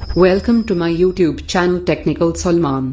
Welcome to my YouTube channel Technical Salman.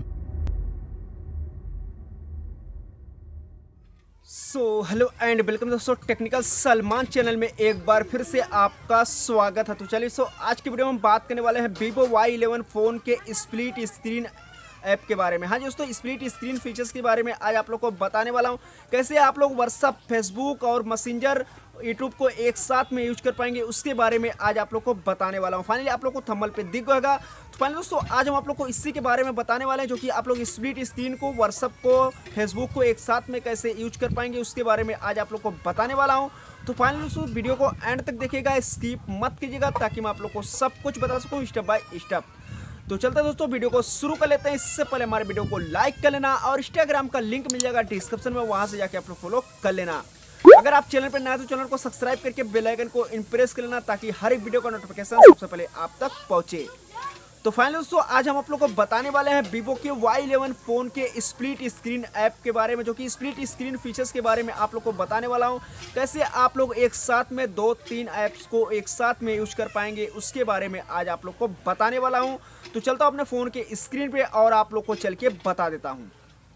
Hello and welcome दोस्तों, technical Salman channel में एक बार फिर से आपका स्वागत है। तो चलिए आज की वीडियो में हम बात करने वाले हैं Vivo Y11 फ़ोन के स्प्लिट स्क्रीन ऐप के बारे में। हाँ जी दोस्तों, स्प्लिट स्क्रीन फीचर्स के बारे में आज आप लोग को बताने वाला हूँ। कैसे आप लोग व्हाट्सअप, फेसबुक और मैसेंजर, यूट्यूब को एक साथ में यूज कर पाएंगे, उसके बारे में आज आप लोग को बताने वाला हूँ। फाइनली आप लोग को थंबनेल पे दिख होगा। तो फाइनली दोस्तों आज हम आप लोग को इसी के बारे में बताने वाले हैं, जो कि आप लोग स्प्लिट स्क्रीन को, व्हाट्सअप को, फेसबुक को एक साथ में कैसे यूज कर पाएंगे, उसके बारे में आज आप लोग को बताने वाला हूँ। तो फाइनली दोस्तों वीडियो को एंड तक देखिएगा, स्किप मत कीजिएगा, ताकि मैं आप लोग को सब कुछ बता सकूँ स्टेप बाय स्टेप। तो चलते हैं दोस्तों, वीडियो को शुरू कर लेते हैं। इससे पहले हमारे वीडियो को लाइक कर लेना और इंस्टाग्राम का लिंक मिल जाएगा डिस्क्रिप्शन में, वहां से जाके आप लोग फॉलो कर लेना। अगर आप चैनल पर नए हैं तो चैनल को सब्सक्राइब करके बेल आइकन को प्रेस कर लेना, ताकि हर एक वीडियो का नोटिफिकेशन सबसे पहले आप तक पहुंचे। तो फाइनली दोस्तों आज हम आप लोग को बताने वाले हैं Vivo के Y11 फ़ोन के स्प्लिट स्क्रीन ऐप के बारे में, जो कि स्प्लिट स्क्रीन फीचर्स के बारे में आप लोग को बताने वाला हूं। कैसे आप लोग एक साथ में 2-3 ऐप्स को एक साथ में यूज कर पाएंगे, उसके बारे में आज आप लोग को बताने वाला हूं। तो चलता हूं अपने फ़ोन के स्क्रीन पे और आप लोग को चल के बता देता हूँ।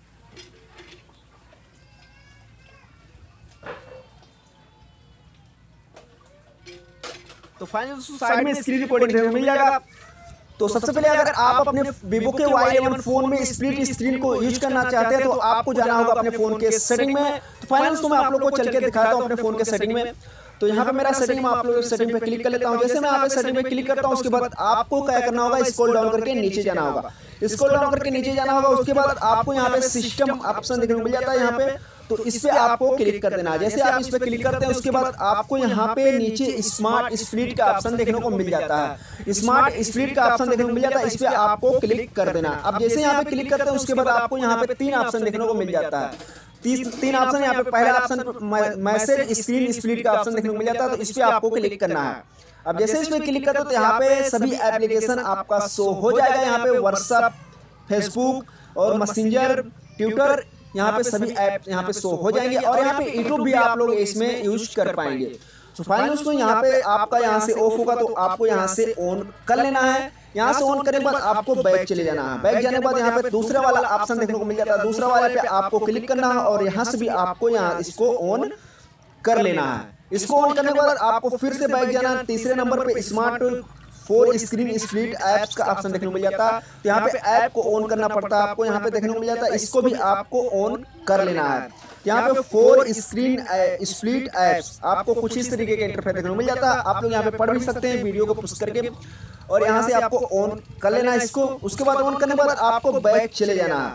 तो फाइनली दोस्तों साइड में स्क्रीन रिकॉर्डिंग देखने को मिल जाएगा। तो सबसे पहले अगर आप अपने Vivo के Y11 फ़ोन में स्प्लिट स्क्रीन को यूज करना चाहते हैं तो आपको जाना होगा अपने फ़ोन के सेटिंग में। तो फाइनल दोस्तों मैं आप लोगों को चल के दिखाता हूँ अपने फ़ोन के सेटिंग में। तो यहाँ पे मेरा सेटिंग में आप लोग सेटिंग पे क्लिक कर लेता हूँ। जैसे मैं यहाँ पे सेटिंग पे क्लिक करता हूँ, उसके बाद आपको क्या करना होगा, स्क्रॉल डाउन करके नीचे जाना होगा। स्क्रॉल डाउन करके नीचे जाना होगा, उसके बाद आपको यहाँ पे सिस्टम ऑप्शन देखने को मिल जाता है यहाँ पे। तो इस पे आपको क्लिक कर देना है। जैसे आप इस पे क्लिक करते हैं, उसके बाद आपको यहाँ पे नीचे स्मार्ट स्प्लिट का ऑप्शन देखने को मिल जाता है। स्मार्ट स्प्लिट का ऑप्शन देखने को मिल जाता है, इस पे आपको क्लिक कर देना। अब जैसे यहाँ पे क्लिक करते हैं, उसके बाद आपको यहाँ पे 3 ऑप्शन देखने को मिल जाता है। 3 ऑप्शन यहाँ पे, पहला ऑप्शन मैसेज स्क्रीन स्प्लिट का ऑप्शन देखने को मिल जाता है, तो इस पे आपको क्लिक करना है। अब जैसे इस पे क्लिक करते हो तो यहाँ पे सभी एप्लीकेशन आपका शो हो जाएगा। यहाँ पे व्हाट्सअप, फेसबुक और मैसेंजर, ट्विटर, यहाँ पे सभी ऐप यहाँ पे शो हो जाएंगे और यहाँ पे यूट्यूब भी आप लोग इसमें यूज कर पाएंगे। तो फाइनली दोस्तों यहाँ पे आपका यहाँ से ऑफ होगा, तो आपको यहाँ से ऑन कर लेना है। यहाँ से ऑन करने के बाद आपको बैक चले जाना है। बैक जाने के बाद यहाँ पे दूसरा वाला ऑप्शन देखने को मिल जाता है। दूसरा वाले पे आपको क्लिक करना है और यहाँ से भी आपको यहाँ इसको ऑन कर लेना है। इसको ऑन करने के बाद आपको फिर से बैक जाना है। तीसरे नंबर पे स्मार्ट 4 स्क्रीन स्प्लिट ऐप्स का ऑप्शन देखने को मिल जाता है। तो यहाँ पे ऐप को ऑन करना पड़ता है आपको, यहाँ पे देखने को मिल जाता है। इसको भी आपको ऑन कर लेना है। यहाँ पे 4 स्क्रीन स्प्लिट ऐप्स आपको कुछ इस तरीके के इंटरफेस देखने को मिल जाता है। आप लोग यहाँ पे पढ़ भी सकते हैं वीडियो को पुश करके, और यहाँ से आपको ऑन कर लेना है इसको। उसके बाद ऑन करने के बाद आपको बैक चले जाना है,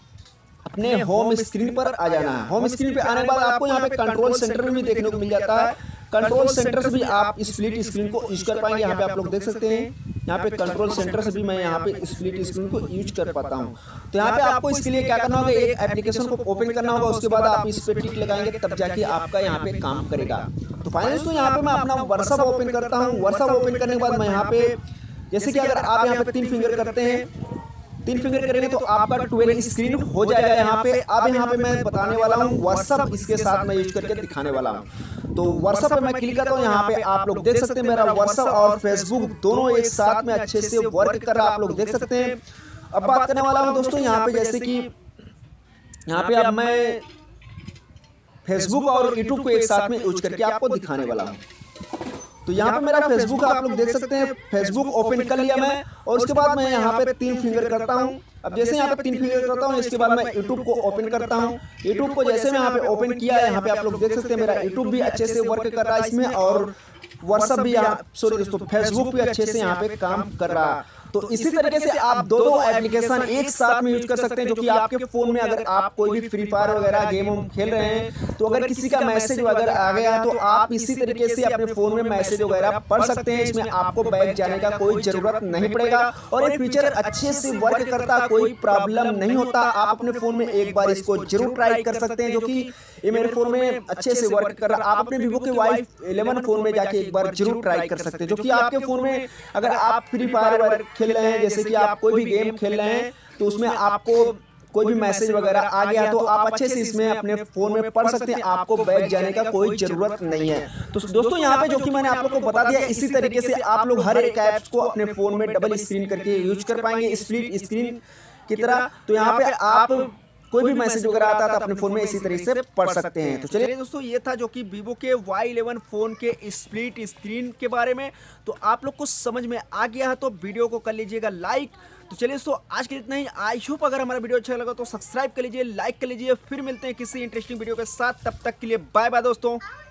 अपने होम स्क्रीन पर आ जाना है। होम स्क्रीन पे आने के बाद आपको यहाँ पे कंट्रोल सेंटर भी देखने को मिल जाता है। कंट्रोल सेंटर से भी आप स्प्लिट स्क्रीन को यूज कर पाएंगे। यहाँ पे आप लोग देख सकते हैं, यहाँ पे कंट्रोल सेंटर से भी मैं यहाँ पे स्प्लिट स्क्रीन को यूज कर पाता हूँ। तो यहाँ पे आपको इसके लिए क्या करना होगा, एक एप्लीकेशन को ओपन करना होगा। उसके बाद आप इस पे टिक लगाएंगे, तब जाके आपका यहाँ पे काम करेगा। तो फाइनली दोस्तों यहाँ पे मैं अपना व्हाट्सअप ओपन करता हूँ। व्हाट्सअप ओपन करने के बाद मैं यहाँ पे, जैसे कि अगर आप यहाँ पे 3 फिंगर करते हैं, 3 फिंगर करेंगे तो आपका 12 स्क्रीन हो जाएगा यहाँ पे। अब यहाँ पे मैं बताने वाला हूँ व्हाट्सअप, इसके साथ मैं यूज करके दिखाने वाला हूँ। तो व्हाट्सअप पे मैं क्लिक करता हूँ। यहाँ पे आप लोग देख सकते हैं मेरा व्हाट्सअप और फेसबुक दोनों एक साथ में अच्छे से वर्क कर रहा है, आप लोग देख सकते हैं। अब बात करने वाला हूँ दोस्तों यहाँ पे, जैसे कि यहाँ पे अब मैं फेसबुक और यूट्यूब को एक साथ में यूज करके आपको दिखाने वाला हूँ। तो यहाँ पे मेरा फेसबुक आप लोग देख सकते हैं, फेसबुक ओपन कर लिया मैं, और उसके बाद मैं यहाँ पे 3 फिंगर करता हूँ। अब जैसे यहाँ पे 3 फिंगर करता हूँ, इसके बाद मैं यूट्यूब को ओपन करता हूँ। यूट्यूब को जैसे मैं यहाँ पे ओपन किया है, यहाँ पे आप लोग देख सकते हैं मेरा यूट्यूब भी अच्छे से वर्क कर रहा है इसमें, और व्हाट्सअप भी, सॉरी दोस्तों, फेसबुक भी अच्छे से यहाँ पे काम कर रहा है। तो इसी तरीके से आप दो एप्लीकेशन एक साथ में यूज कर सकते हैं, जो कि आपके फोन में अगर आप कोई भी फ्री फायर वगैरह गेम खेल रहे हैं, तो अगर किसी का मैसेज वगैरह आ गया तो आप इसी तरीके से अपने फोन में मैसेज वगैरह पढ़ सकते हैं। इसमें आपको बैक जाने का कोई जरूरत नहीं पड़ेगा, और ये फीचर अच्छे से वर्क करता, कोई प्रॉब्लम नहीं होता। आप अपने फोन में एक बार इसको जरूर ट्राई कर सकते हैं, जो कि ये मेरे फोन में अच्छे से वर्क कर रहा है। आप अपने Vivo के Y11 फोन में जाके एक बार जरूर ट्राई कर सकते हैं, जो कि आपके फोन में अगर आप फ्री फायर खेल रहे हैं, जैसे कि आप कोई भी गेम खेल रहे हैं, तो उसमें आपको कोई भी मैसेज वगैरह आ गया तो आप अच्छे से इसमें अपने फ़ोन में पढ़ सकते हैं, आपको बैक जाने का कोई ज़रूरत नहीं है। तो दोस्तों यहाँ पे जो कि मैंने आप लोग को बता दिया, इसी तरीके से आप लोग हर एक ऐप्स को अपने फ़ोन में डबल स्क्रीन करके यूज कर पाएंगे, स्प्लिट स्क्रीन की तरह। तो यहाँ पे आप कोई भी मैसेज वगैरह आता है तो अपने फोन में इसी तरीके से पढ़ सकते हैं। तो चलिए दोस्तों, ये था जो कि वीवो के Y11 फोन के स्प्लिट स्क्रीन के बारे में। तो आप लोग को समझ में आ गया है तो वीडियो को कर लीजिएगा लाइक। तो चलिए दोस्तों, आज के लिए इतना ही। आई होप अगर हमारा वीडियो अच्छा लगा तो सब्सक्राइब कर लीजिए, लाइक कर लीजिए। फिर मिलते हैं किसी इंटरेस्टिंग वीडियो के साथ, तब तक के लिए बाय बाय दोस्तों।